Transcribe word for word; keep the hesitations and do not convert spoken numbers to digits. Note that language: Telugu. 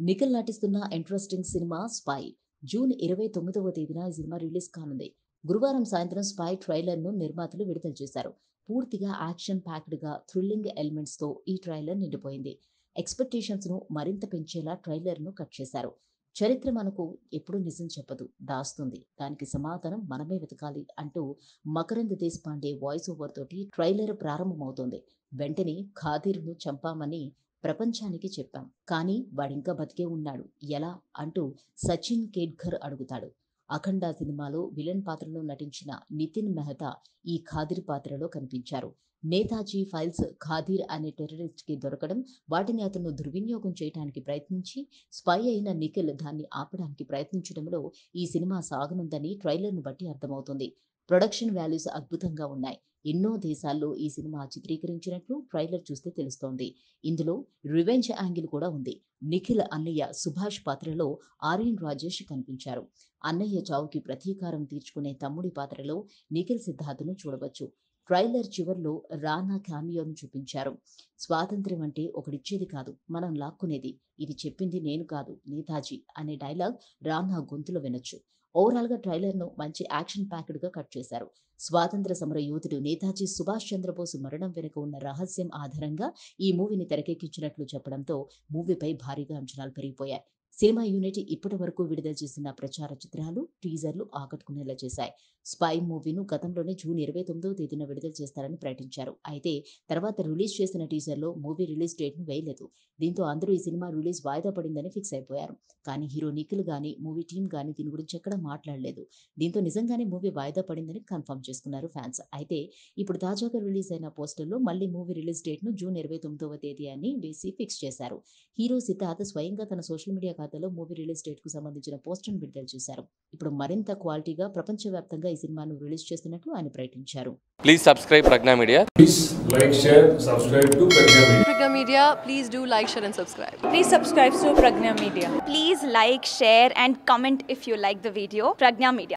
నిఖిల్ నటిస్తున్న ఇంట్రెస్టింగ్ సినిమా స్పై జూన్ ఇరవై తొమ్మిదవ తేదీన ఈ సినిమా రిలీజ్ కానుంది. గురువారం సాయంత్రం స్పై ట్రైలర్ ను నిర్మాతలు విడుదల చేశారు. పూర్తిగా యాక్షన్ ప్యాక్డ్ గా థ్రిల్లింగ్ ఎలిమెంట్స్ తో ఈ ట్రైలర్ నిండిపోయింది. ఎక్స్పెక్టేషన్స్ ను మరింత పెంచేలా ట్రైలర్ ను కట్ చేశారు. చరిత్ర మనకు ఎప్పుడు నిజం చెప్పదు, దాస్తుంది. దానికి సమాధానం మనమే వెతకాలి అంటూ మకరంద్ దేశపాండే వాయిస్ ఓవర్ తోటి ట్రైలర్ ప్రారంభమవుతోంది. వెంటనే ఖాదీర్ను చంపామని ప్రపంచానికి చెప్పాం, కానీ వాడింకా బతికే ఉన్నాడు, ఎలా అంటూ సచిన్ కేడ్కర్ అడుగుతాడు. అఖండ సినిమాలో విలన్ పాత్రలో నటించిన నితిన్ మెహతా ఈ ఖాదీర్ పాత్రలో కనిపించారు. నేతాజీ ఫైల్స్ ఖాదీర్ అనే టెర్రరిస్ట్ కి దొరకడం, వాటిని అతను దుర్వినియోగం చేయడానికి ప్రయత్నించి స్పై అయిన నిఖిల్ దాన్ని ఆపడానికి ప్రయత్నించడంలో ఈ సినిమా సాగనుందని ట్రైలర్ను బట్టి అర్థమవుతుంది. ప్రొడక్షన్ వాల్యూస్ అద్భుతంగా ఉన్నాయి. ఎన్నో దేశాల్లో ఈ సినిమా చిత్రీకరించినట్లు ట్రైలర్ చూస్తే తెలుస్తోంది. ఇందులో రివెంజ్ యాంగిల్ కూడా ఉంది. నిఖిల్ అన్నయ్య సుభాష్ పాత్రలో ఆర్యన్ రాజేష్ కనిపించారు. అన్నయ్య చావుకి ప్రతీకారం తీర్చుకునే తమ్ముడి పాత్రలో నిఖిల్ సిద్ధార్థ్ను చూడవచ్చు. ట్రైలర్ చివర్లో రానా క్యామియోను చూపించారు. స్వాతంత్ర్యం అంటే ఒకడిచ్చేది కాదు, మనం లాక్కునేది. ఇది చెప్పింది నేను కాదు, నేతాజీ అనే డైలాగ్ రానా గొంతులో వినొచ్చు. ఓవరాల్ గా ట్రైలర్ ను మంచి యాక్షన్ ప్యాక్డ్ గా కట్ చేశారు. స్వాతంత్ర సమర యోధుడు నేతాజీ సుభాష్ చంద్రబోస్ మరణం వెనుక ఉన్న రహస్యం ఆధారంగా ఈ మూవీని తెరకెక్కించినట్లు చెప్పడంతో మూవీపై భారీగా అంచనాలు పెరిగిపోయాయి. సినిమా యూనిట్ ఇప్పటి వరకు విడుదల చేసిన ప్రచార చిత్రాలు, టీజర్లు ఆకట్టుకునేలా చేశాయి. స్పై మూవీను గతంలోనే జూన్ ఇరవై తొమ్మిదవ తేదీన విడుదల చేస్తారని ప్రకటించారు. అయితే తర్వాత రిలీజ్ చేసిన టీజర్లో మూవీ రిలీజ్ డేట్ ను వేయలేదు. దీంతో అందరూ ఈ సినిమా రిలీజ్ వాయిదా పడిందని ఫిక్స్ అయిపోయారు. కానీ హీరో నిఖిల్ గానీ, మూవీ టీం గానీ దీని గురించి ఎక్కడా మాట్లాడలేదు. దీంతో నిజంగానే మూవీ వాయిదా పడిందని కన్ఫర్మ్ చేసుకున్నారు ఫ్యాన్స్. అయితే ఇప్పుడు తాజాగా రిలీజ్ అయిన పోస్టర్లో మళ్ళీ మూవీ రిలీజ్ డేట్ ను జూన్ ఇరవై తొమ్మిదవ తేదీ అని వేసి ఫిక్స్ చేశారు. హీరో సిద్ధార్థ్ స్వయంగా తన సోషల్ మీడియా ఖాతాలో మూవీ రిలీజ్ డేట్ కు సంబంధించిన పోస్టర్ విడుదల చేశారు. ఇప్పుడు మరింత క్వాలిటీగా ప్రపంచవ్యాప్తంగా ఈ సినిమాను రిలీజ్ చేస్తున్నట్లు ఆయన ప్రకటించారు. Please subscribe Pregnya Media. Please like, share, subscribe to Pregnya Media. Pregnya Media, please do like, share and subscribe. Please subscribe to Pregnya Media. Please like, share and comment if you like the video. Pregnya Media.